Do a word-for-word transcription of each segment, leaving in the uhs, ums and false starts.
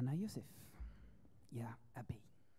أنا يوسف يا أبي.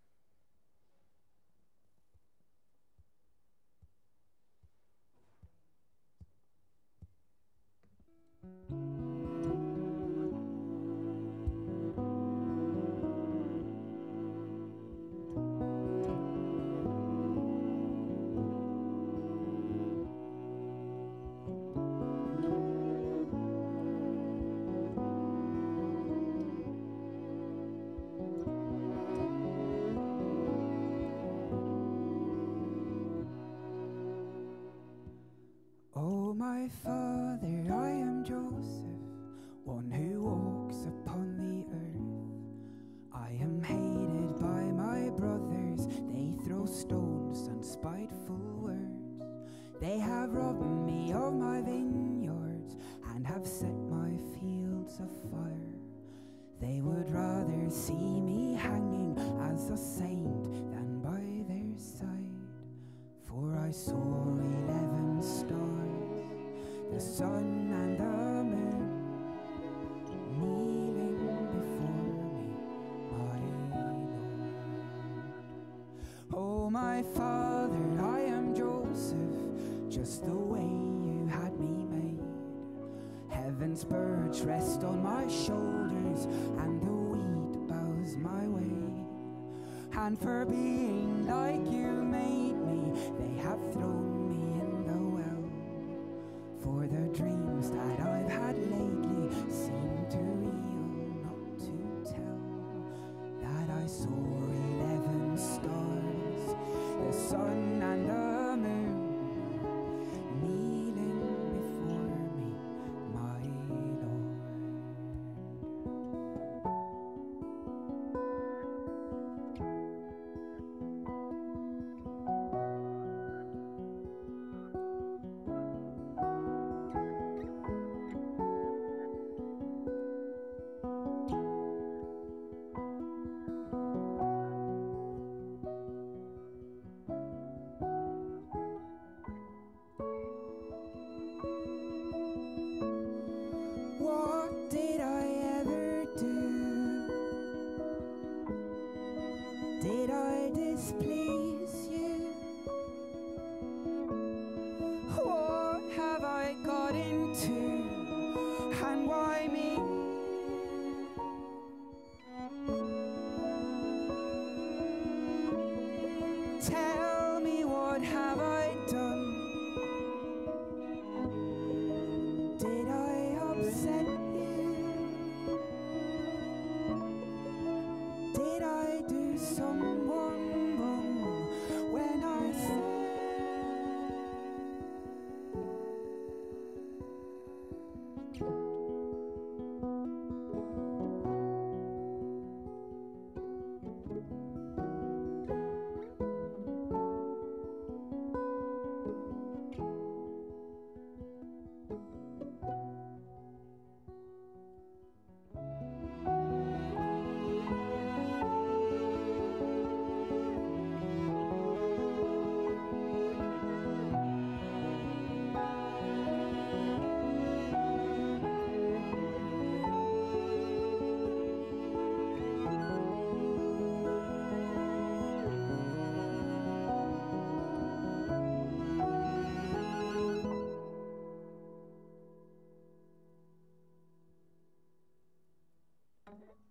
Oh, my Father, I am Joseph, one who walks upon the earth. I am hated by my brothers, they throw stones and spiteful words. They have robbed me of my vineyards and have set my fields afire. They would rather see me hanging as a saint than by their side. For I saw eleven stars, the sun and the moon, kneeling before me, my Lord. Oh, my Father, I am Joseph, just the way you had me made. Heaven's birds rest on my shoulders, and the wheat bows my way. And for being like you made me, they have thrown me in the well. For the dreams that I've had lately seem too real not to tell. That I saw eleven stars, the sun and the moon, kneeling before me, my Lord. What did I ever do? Did I displease you? What have I got into, and why me? Tell me, what have I done? Did I upset you? Did I do someone wrong when I said Okay.